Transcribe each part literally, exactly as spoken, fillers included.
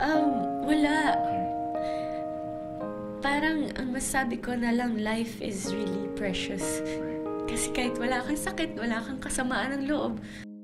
Um, wala. Parang ang masabi ko na lang, life is really precious. Kasi kahit wala kang sakit, wala kang kasamaan ng loob.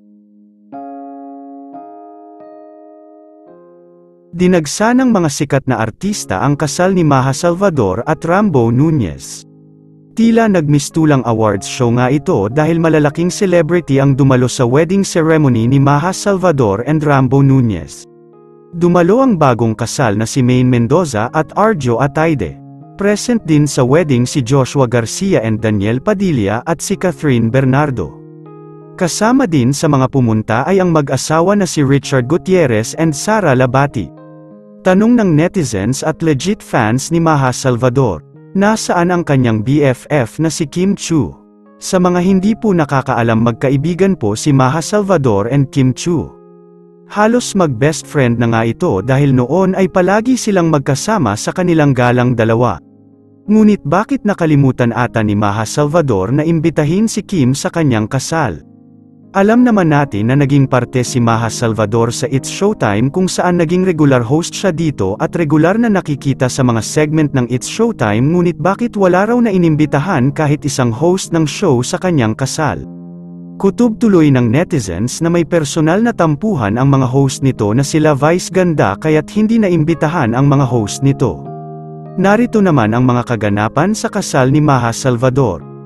Dinagsa ng mga sikat na artista ang kasal ni Maja Salvador at Rambo Nunez. Tila nagmistulang awards show nga ito dahil malalaking celebrity ang dumalo sa wedding ceremony ni Maja Salvador and Rambo Nunez. Dumalo ang bagong kasal na si Maine Mendoza at Arjo Ataide. Present din sa wedding si Joshua Garcia and Daniel Padilla at si Catherine Bernardo. Kasama din sa mga pumunta ay ang mag-asawa na si Richard Gutierrez and Sara Labati. Tanong ng netizens at legit fans ni Maja Salvador, nasaan ang kanyang B F F na si Kim Chiu? Sa mga hindi po nakakaalam, magkaibigan po si Maja Salvador and Kim Chiu. Halos mag-best friend na nga ito dahil noon ay palagi silang magkasama sa kanilang galang dalawa. Ngunit bakit nakalimutan ata ni Maja Salvador na imbitahin si Kim sa kanyang kasal? Alam naman natin na naging parte si Maja Salvador sa It's Showtime kung saan naging regular host siya dito at regular na nakikita sa mga segment ng It's Showtime, ngunit bakit wala raw na inimbitahan kahit isang host ng show sa kanyang kasal? Kutob tuloy ng netizens na may personal na tampuhan ang mga host nito na sila Vice Ganda kaya't hindi naimbitahan ang mga host nito. Narito naman ang mga kaganapan sa kasal ni Maja Salvador.